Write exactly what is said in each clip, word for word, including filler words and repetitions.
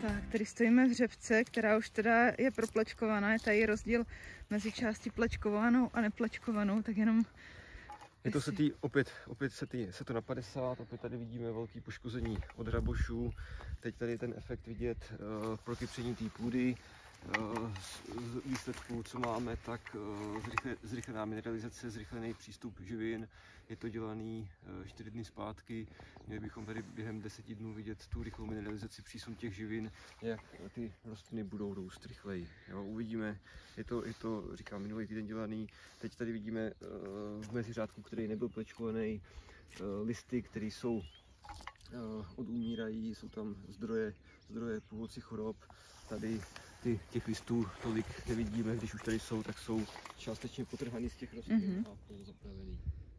Tak, tady stojíme v řepce, která už teda je proplečkovaná. Je tady rozdíl mezi částí plečkovanou a neplečkovanou, tak jenom... Je to setý, opět, opět setý, se to na padesát, opět tady vidíme velký poškození od hrabošů. Teď tady je ten efekt vidět uh, prokypření té půdy. Uh, z výsledků, co máme, tak uh, zrychle, zrychlená mineralizace, zrychlený přístup živin. Je to dělaný uh, čtyři dny zpátky. Měli bychom tady během deseti dnů vidět tu rychlou mineralizaci, přísun těch živin, jak ty rostliny budou růst rychleji. Jo, uvidíme, je to, je to, říkám, minulý týden dělaný. Teď tady vidíme uh, v meziřádku, který nebyl plečkovaný, uh, listy, které jsou uh, odumírají, jsou tam zdroje, zdroje původci chorob. Tady ty, těch listů tolik nevidíme, když už tady jsou, tak jsou částečně potrhaný z těch rostlin mm-hmm. a polozapravený.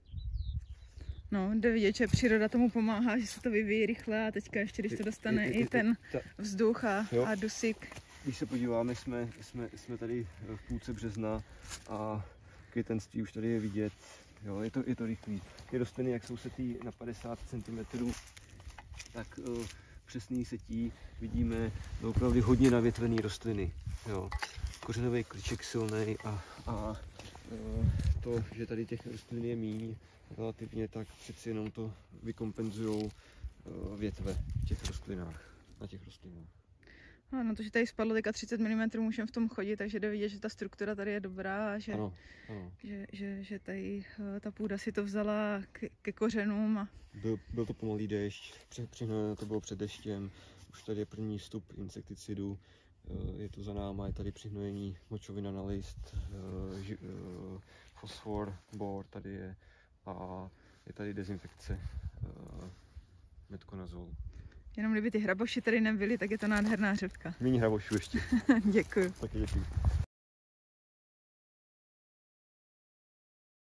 No, jde vidět, že příroda tomu pomáhá, že se to vyvíjí rychle a teďka ještě, když to dostane je, je, je, i ten vzduch a, a dusík. Když se podíváme, jsme, jsme, jsme tady v půlce března a květenství už tady je vidět. Jo, je to, je to rychlý. Ty rostliny, jak jsou setý na padesát centimetrů, tak uh, přesný setí vidíme opravdu hodně navětvený rostliny. Jo. Kořenový klíček silný a, a uh, to, že tady těch rostlin je míň, relativně, tak přeci jenom to vykompenzují uh, větve v těch rostlinách, na těch rostlinách. No, no to, že tady spadlo teďka třicet milimetrů, můžeme v tom chodit, takže jde vidět, že ta struktura tady je dobrá a že, ano, ano. že, že, že tady uh, ta půda si to vzala ke, ke kořenům. A... Byl, byl to pomalý déšť, přihnané to bylo před deštěm, už tady je první vstup insekticidů, uh, je to za náma, je tady přihnojení močovina na list, uh, ži, uh, fosfor, bor tady je a je tady dezinfekce uh, metkonazol. Jenom kdyby ty hraboši tady nebyly, tak je to nádherná řepka. Méně hrabošů ještě. Děkuju. Taky děkuji.